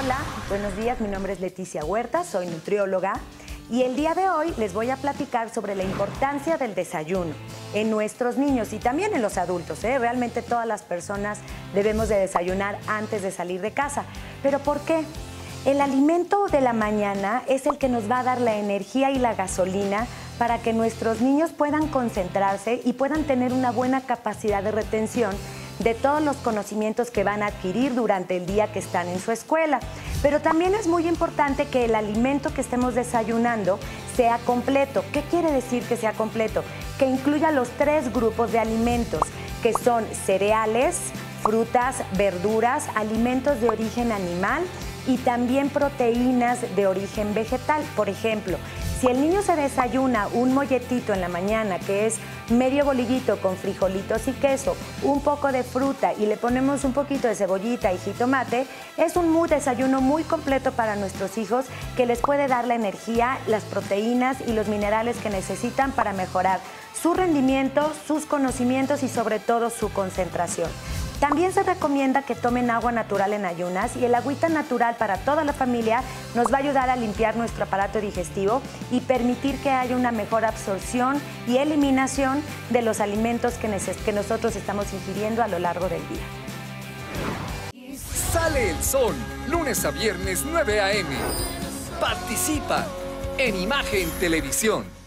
Hola, buenos días, mi nombre es Leticia Huerta, soy nutrióloga y el día de hoy les voy a platicar sobre la importancia del desayuno en nuestros niños y también en los adultos. Realmente todas las personas debemos de desayunar antes de salir de casa. ¿Pero por qué? El alimento de la mañana es el que nos va a dar la energía y la gasolina para que nuestros niños puedan concentrarse y puedan tener una buena capacidad de retención de todos los conocimientos que van a adquirir durante el día que están en su escuela. Pero también es muy importante que el alimento que estemos desayunando sea completo. ¿Qué quiere decir que sea completo? Que incluya los 3 grupos de alimentos, que son cereales, frutas, verduras, alimentos de origen animal y también proteínas de origen vegetal. Por ejemplo, si el niño se desayuna un molletito en la mañana, que es medio bolillito con frijolitos y queso, un poco de fruta y le ponemos un poquito de cebollita y jitomate, es un desayuno muy completo para nuestros hijos que les puede dar la energía, las proteínas y los minerales que necesitan para mejorar su rendimiento, sus conocimientos y sobre todo su concentración. También se recomienda que tomen agua natural en ayunas y el agüita natural para toda la familia nos va a ayudar a limpiar nuestro aparato digestivo y permitir que haya una mejor absorción y eliminación de los alimentos que nosotros estamos ingiriendo a lo largo del día. Sale el sol, lunes a viernes 9 a.m. Participa en Imagen Televisión.